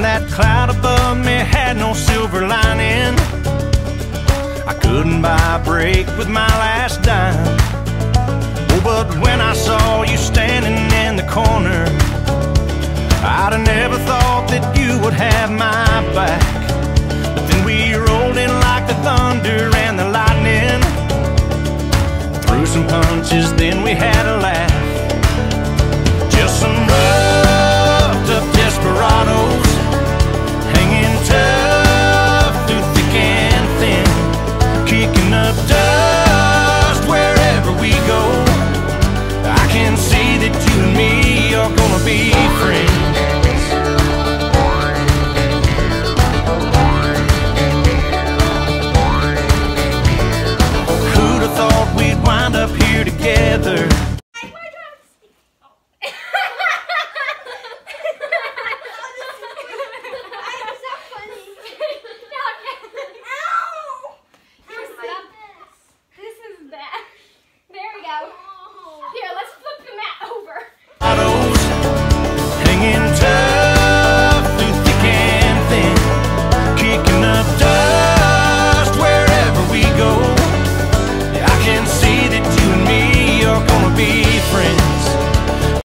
that cloud above me had no silver lining. I couldn't buy a break with my last dime. Oh, but when I saw you standing in the corner, I'd have never thought that you would have my back. But then we rolled in like the thunder and the lightning, threw some punches, then we had a laugh. Just some roughed up desperados, hanging tough through thick and thin, kicking up dust wherever we go. I can see that you and me are gonna be friends. Who'd have thought we'd wind up here together?